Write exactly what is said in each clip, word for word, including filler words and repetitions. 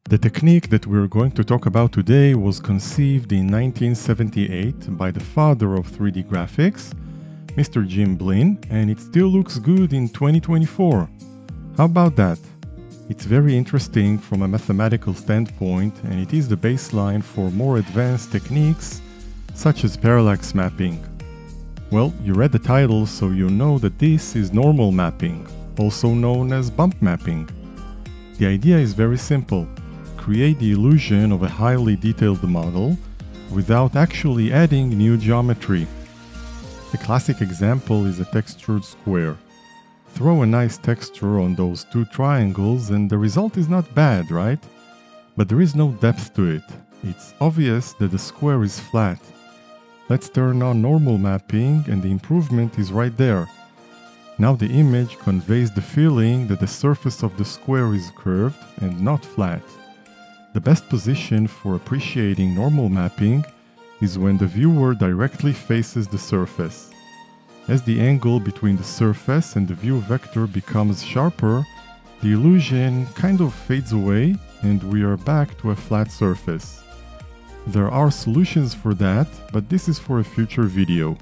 The technique that we're going to talk about today was conceived in nineteen seventy-eight by the father of three D graphics, Mister Jim Blin, and it still looks good in twenty twenty-four. How about that? It's very interesting from a mathematical standpoint, and it is the baseline for more advanced techniques such as parallax mapping. Well, you read the title, so you know that this is normal mapping, also known as bump mapping. The idea is very simple. Create the illusion of a highly detailed model without actually adding new geometry. The classic example is a textured square. Throw a nice texture on those two triangles and the result is not bad, right? But there is no depth to it. It's obvious that the square is flat. Let's turn on normal mapping and the improvement is right there. Now the image conveys the feeling that the surface of the square is curved and not flat. The best position for appreciating normal mapping is when the viewer directly faces the surface. As the angle between the surface and the view vector becomes sharper, the illusion kind of fades away and we are back to a flat surface. There are solutions for that, but this is for a future video.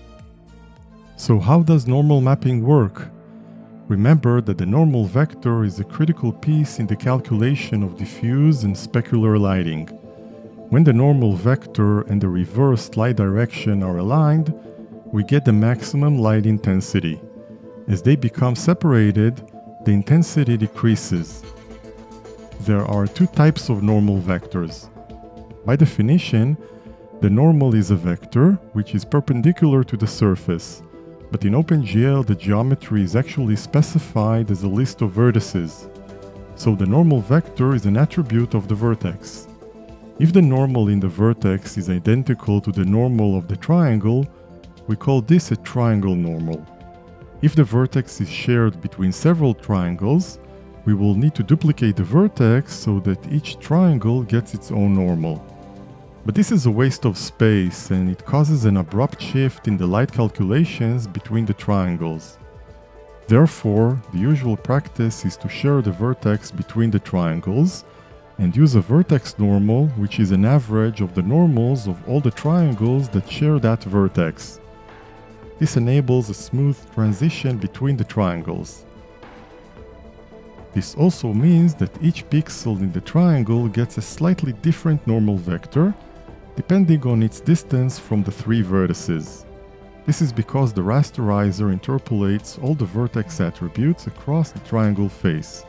So how does normal mapping work? Remember that the normal vector is a critical piece in the calculation of diffuse and specular lighting. When the normal vector and the reversed light direction are aligned, we get the maximum light intensity. As they become separated, the intensity decreases. There are two types of normal vectors. By definition, the normal is a vector which is perpendicular to the surface. But in OpenGL, the geometry is actually specified as a list of vertices. So the normal vector is an attribute of the vertex. If the normal in the vertex is identical to the normal of the triangle, we call this a triangle normal. If the vertex is shared between several triangles, we will need to duplicate the vertex so that each triangle gets its own normal. But this is a waste of space and it causes an abrupt shift in the light calculations between the triangles. Therefore, the usual practice is to share the vertex between the triangles and use a vertex normal, which is an average of the normals of all the triangles that share that vertex. This enables a smooth transition between the triangles. This also means that each pixel in the triangle gets a slightly different normal vector, depending on its distance from the three vertices. This is because the rasterizer interpolates all the vertex attributes across the triangle face.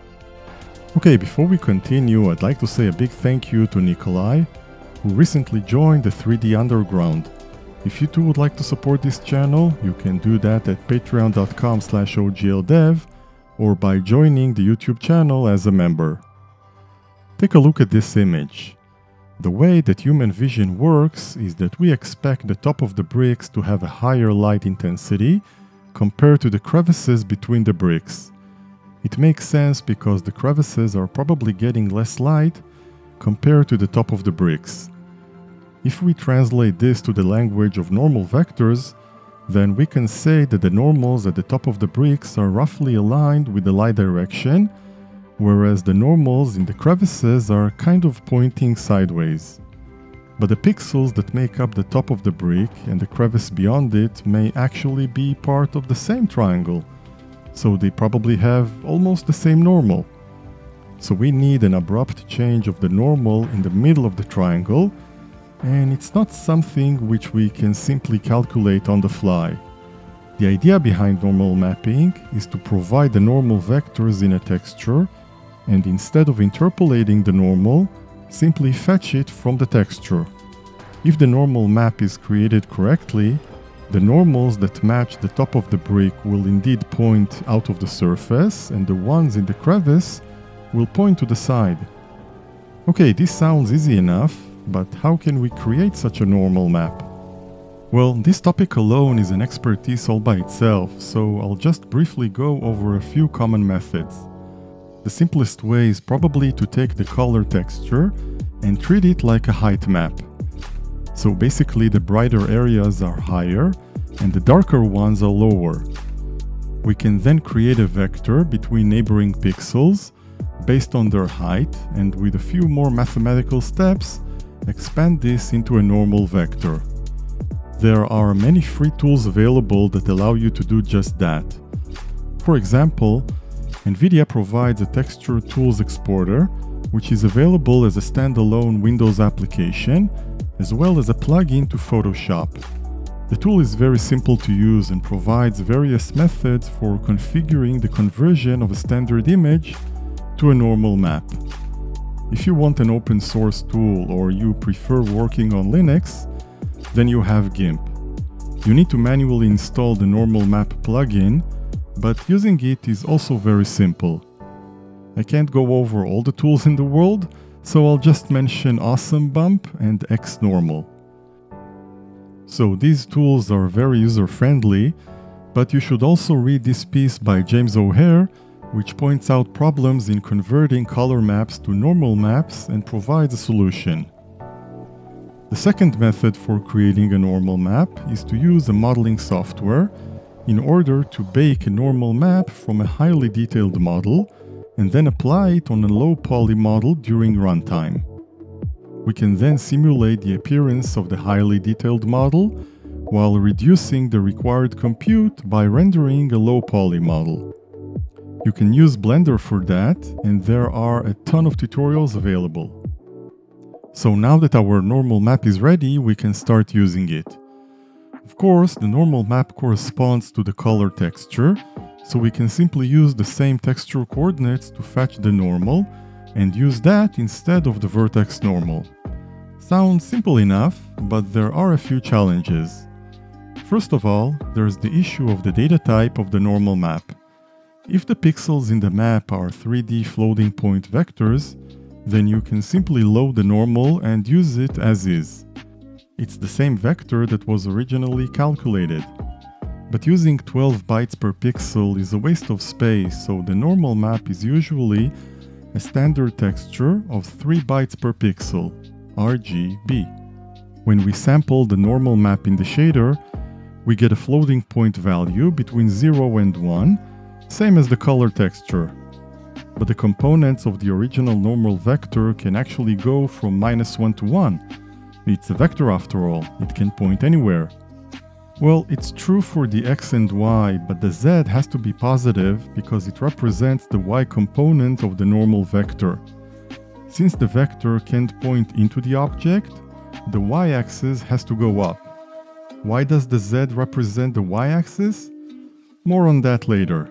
Okay, before we continue, I'd like to say a big thank you to Nikolai, who recently joined the three D Underground. If you too would like to support this channel, you can do that at patreon dot com slash O G L dev or by joining the YouTube channel as a member. Take a look at this image. The way that human vision works is that we expect the top of the bricks to have a higher light intensity compared to the crevices between the bricks. It makes sense because the crevices are probably getting less light compared to the top of the bricks. If we translate this to the language of normal vectors, then we can say that the normals at the top of the bricks are roughly aligned with the light direction, whereas the normals in the crevices are kind of pointing sideways. But the pixels that make up the top of the brick and the crevice beyond it may actually be part of the same triangle, so they probably have almost the same normal. So we need an abrupt change of the normal in the middle of the triangle, and it's not something which we can simply calculate on the fly. The idea behind normal mapping is to provide the normal vectors in a texture, and instead of interpolating the normal, simply fetch it from the texture. If the normal map is created correctly, the normals that match the top of the brick will indeed point out of the surface, and the ones in the crevice will point to the side. Okay, this sounds easy enough, but how can we create such a normal map? Well, this topic alone is an expertise all by itself, so I'll just briefly go over a few common methods. The simplest way is probably to take the color texture and treat it like a height map. So basically the brighter areas are higher and the darker ones are lower. We can then create a vector between neighboring pixels based on their height, and with a few more mathematical steps, expand this into a normal vector. There are many free tools available that allow you to do just that. For example, NVIDIA provides a texture tools exporter, which is available as a standalone Windows application, as well as a plugin to Photoshop. The tool is very simple to use and provides various methods for configuring the conversion of a standard image to a normal map. If you want an open source tool or you prefer working on Linux, then you have GIMP. You need to manually install the normal map plugin, but using it is also very simple. I can't go over all the tools in the world, so I'll just mention Awesome Bump and Xnormal. So these tools are very user-friendly, but you should also read this piece by James O'Hare, which points out problems in converting color maps to normal maps and provides a solution. The second method for creating a normal map is to use a modeling software in order to bake a normal map from a highly detailed model and then apply it on a low poly model during runtime. We can then simulate the appearance of the highly detailed model while reducing the required compute by rendering a low poly model. You can use Blender for that, and there are a ton of tutorials available. So now that our normal map is ready, we can start using it. Of course, the normal map corresponds to the color texture, so we can simply use the same texture coordinates to fetch the normal and use that instead of the vertex normal. Sounds simple enough, but there are a few challenges. First of all, there's the issue of the data type of the normal map. If the pixels in the map are three D floating point vectors, then you can simply load the normal and use it as is. It's the same vector that was originally calculated. But using twelve bytes per pixel is a waste of space, so the normal map is usually a standard texture of three bytes per pixel, R G B. When we sample the normal map in the shader, we get a floating point value between zero and one, same as the color texture. But the components of the original normal vector can actually go from minus one to one. It's a vector after all, it can point anywhere. Well, it's true for the x and y, but the z has to be positive because it represents the y component of the normal vector. Since the vector can't point into the object, the y-axis has to go up. Why does the z represent the y-axis? More on that later.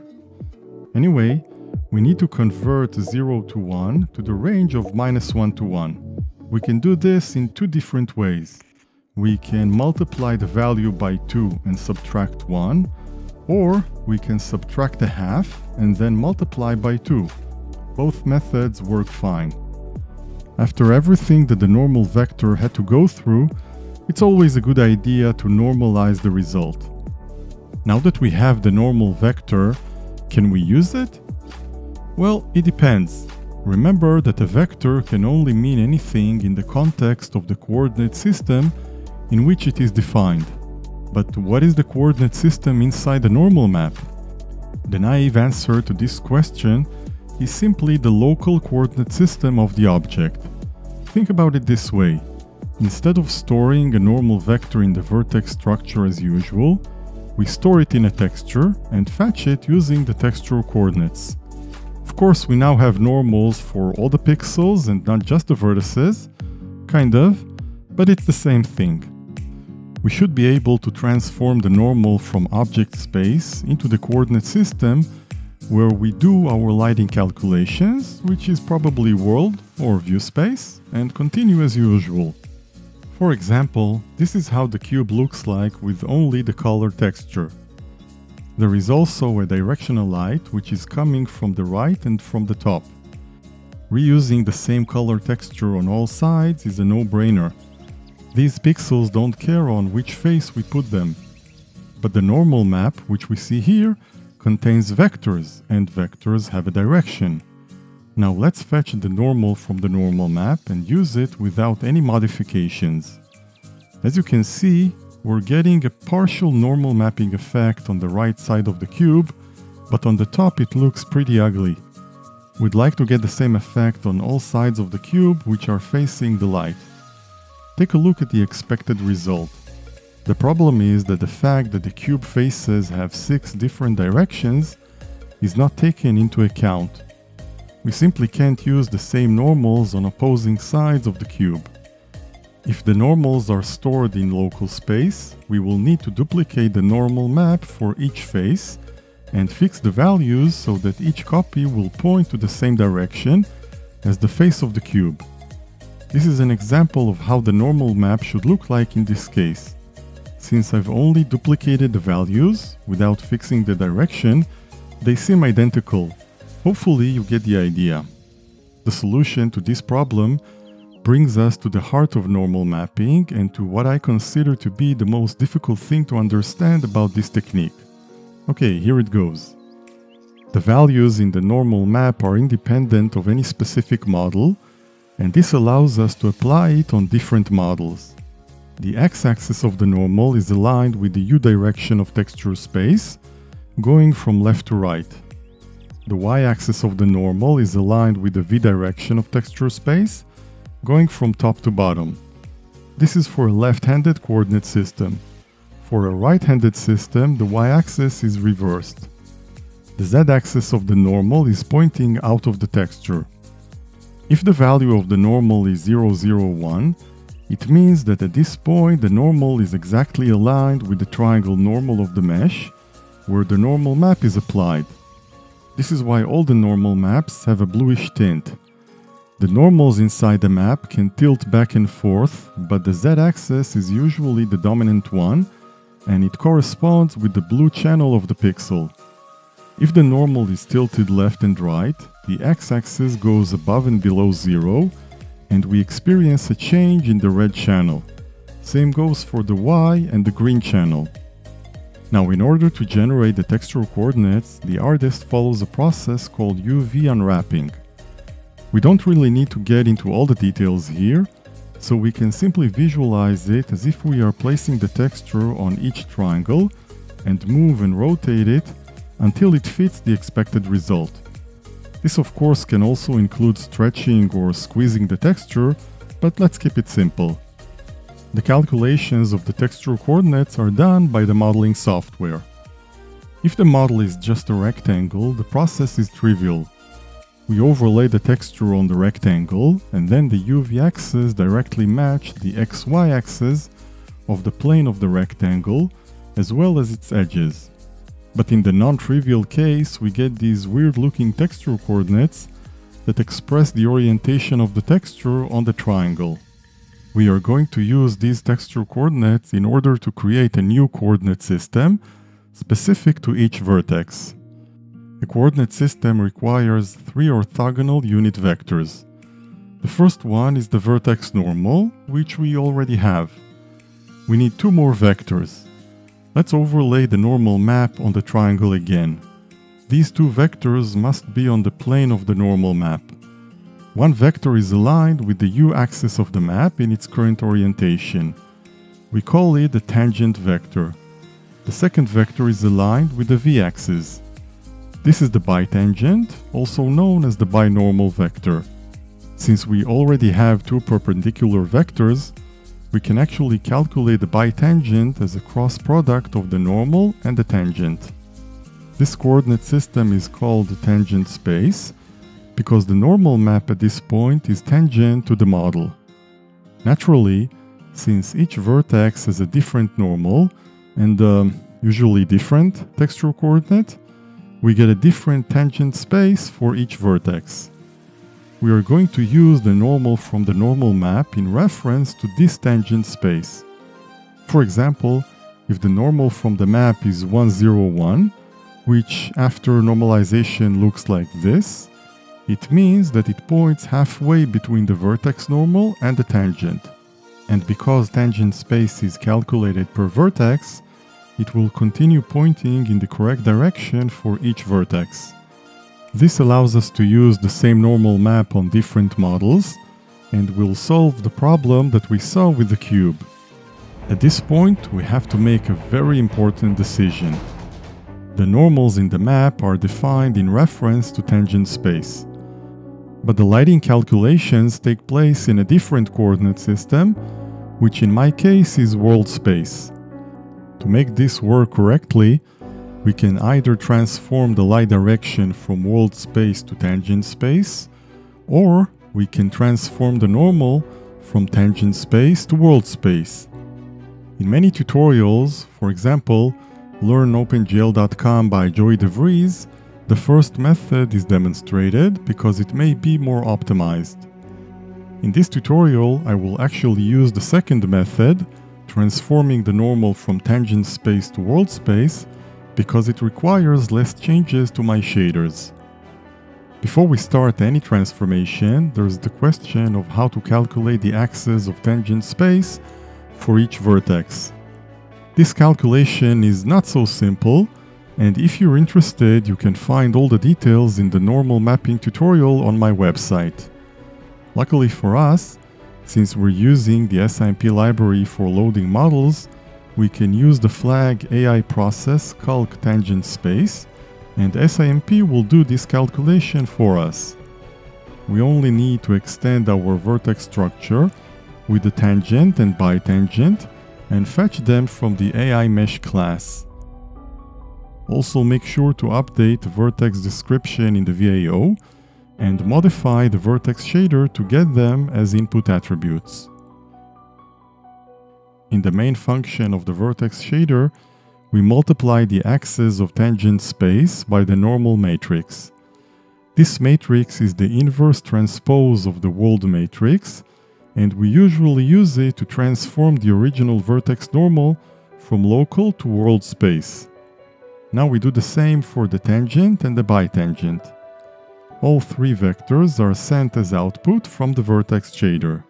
Anyway, we need to convert zero to one to the range of minus one to one. We can do this in two different ways. We can multiply the value by two and subtract one, or we can subtract a half and then multiply by two. Both methods work fine. After everything that the normal vector had to go through, it's always a good idea to normalize the result. Now that we have the normal vector, can we use it? Well, it depends. Remember that a vector can only mean anything in the context of the coordinate system in which it is defined. But what is the coordinate system inside the normal map? The naive answer to this question is simply the local coordinate system of the object. Think about it this way. Instead of storing a normal vector in the vertex structure as usual, we store it in a texture and fetch it using the textural coordinates. Of course, we now have normals for all the pixels and not just the vertices, kind of, but it's the same thing. We should be able to transform the normal from object space into the coordinate system where we do our lighting calculations, which is probably world or view space, and continue as usual. For example, this is how the cube looks like with only the color texture. There is also a directional light which is coming from the right and from the top. Reusing the same color texture on all sides is a no-brainer. These pixels don't care on which face we put them. But the normal map, which we see here, contains vectors, and vectors have a direction. Now let's fetch the normal from the normal map and use it without any modifications. As you can see, we're getting a partial normal mapping effect on the right side of the cube, but on the top it looks pretty ugly. We'd like to get the same effect on all sides of the cube which are facing the light. Take a look at the expected result. The problem is that the fact that the cube faces have six different directions is not taken into account. We simply can't use the same normals on opposing sides of the cube. If the normals are stored in local space, we will need to duplicate the normal map for each face and fix the values so that each copy will point to the same direction as the face of the cube. This is an example of how the normal map should look like in this case. Since I've only duplicated the values without fixing the direction, they seem identical. Hopefully you get the idea. The solution to this problem brings us to the heart of normal mapping and to what I consider to be the most difficult thing to understand about this technique. Okay, here it goes. The values in the normal map are independent of any specific model, and this allows us to apply it on different models. The x-axis of the normal is aligned with the u-direction of texture space, going from left to right. The y-axis of the normal is aligned with the v-direction of texture space, going from top to bottom. This is for a left-handed coordinate system. For a right-handed system, the y-axis is reversed. The z-axis of the normal is pointing out of the texture. If the value of the normal is zero, zero, one, it means that at this point the normal is exactly aligned with the triangle normal of the mesh, where the normal map is applied. This is why all the normal maps have a bluish tint. The normals inside the map can tilt back and forth, but the z-axis is usually the dominant one, and it corresponds with the blue channel of the pixel. If the normal is tilted left and right, the x-axis goes above and below zero, and we experience a change in the red channel. Same goes for the y and the green channel. Now, in order to generate the textural coordinates, the artist follows a process called U V unwrapping. We don't really need to get into all the details here, so we can simply visualize it as if we are placing the texture on each triangle and move and rotate it until it fits the expected result. This of course can also include stretching or squeezing the texture, but let's keep it simple. The calculations of the texture coordinates are done by the modeling software. If the model is just a rectangle, the process is trivial. We overlay the texture on the rectangle, and then the U V axes directly match the X Y axis of the plane of the rectangle, as well as its edges. But in the non-trivial case, we get these weird-looking texture coordinates that express the orientation of the texture on the triangle. We are going to use these texture coordinates in order to create a new coordinate system specific to each vertex. A coordinate system requires three orthogonal unit vectors. The first one is the vertex normal, which we already have. We need two more vectors. Let's overlay the normal map on the triangle again. These two vectors must be on the plane of the normal map. One vector is aligned with the u-axis of the map in its current orientation. We call it the tangent vector. The second vector is aligned with the v-axis. This is the bitangent, also known as the binormal vector. Since we already have two perpendicular vectors, we can actually calculate the bitangent as a cross product of the normal and the tangent. This coordinate system is called the tangent space because the normal map at this point is tangent to the model. Naturally, since each vertex has a different normal and um, usually different texture coordinate, we get a different tangent space for each vertex. We are going to use the normal from the normal map in reference to this tangent space. For example, if the normal from the map is one, zero, one, which after normalization looks like this, it means that it points halfway between the vertex normal and the tangent. And because tangent space is calculated per vertex, it will continue pointing in the correct direction for each vertex. This allows us to use the same normal map on different models, and will solve the problem that we saw with the cube. At this point, we have to make a very important decision. The normals in the map are defined in reference to tangent space. but the lighting calculations take place in a different coordinate system, which in my case is world space. To make this work correctly, we can either transform the light direction from world space to tangent space, or we can transform the normal from tangent space to world space. In many tutorials, for example, learn open G L dot com by Joey DeVries, the first method is demonstrated because it may be more optimized. In this tutorial, I will actually use the second method, transforming the normal from tangent space to world space, because it requires less changes to my shaders. Before we start any transformation, there's the question of how to calculate the axis of tangent space for each vertex. This calculation is not so simple, and if you're interested, you can find all the details in the normal mapping tutorial on my website. Luckily for us, since we're using the S I M P library for loading models, we can use the flag A I process calc tangent space, and S I M P will do this calculation for us. We only need to extend our vertex structure with the tangent and bitangent and fetch them from the A I mesh class. Also make sure to update the vertex description in the V A O and modify the vertex shader to get them as input attributes. In the main function of the vertex shader, we multiply the axis of tangent space by the normal matrix. This matrix is the inverse transpose of the world matrix, and we usually use it to transform the original vertex normal from local to world space. Now we do the same for the tangent and the bitangent. All three vectors are sent as output from the vertex shader.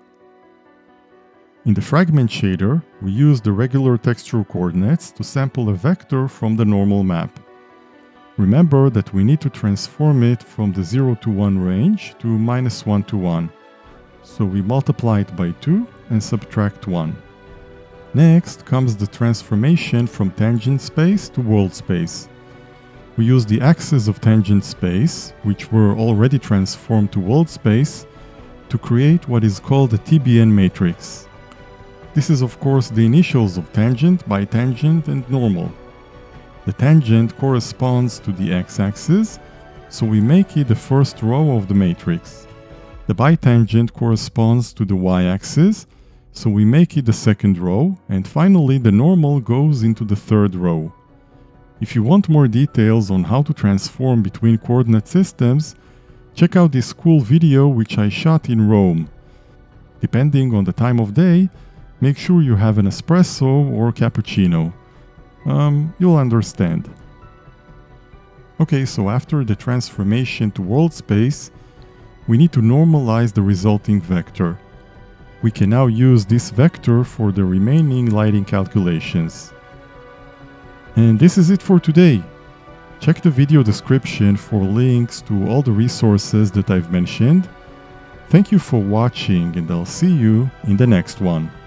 In the fragment shader, we use the regular texture coordinates to sample a vector from the normal map. Remember that we need to transform it from the zero to one range to minus one to one. So we multiply it by two and subtract one. Next comes the transformation from tangent space to world space. We use the axes of tangent space, which were already transformed to world space, to create what is called a T B N matrix. This is of course the initials of tangent, bitangent, and normal. The tangent corresponds to the x-axis, so we make it the first row of the matrix. The bitangent corresponds to the y-axis, so we make it the second row, and finally the normal goes into the third row. If you want more details on how to transform between coordinate systems, check out this cool video which I shot in Rome. Depending on the time of day, make sure you have an espresso or cappuccino. Um, you'll understand. Okay, so after the transformation to world space, we need to normalize the resulting vector. We can now use this vector for the remaining lighting calculations. And this is it for today. Check the video description for links to all the resources that I've mentioned. Thank you for watching, and I'll see you in the next one.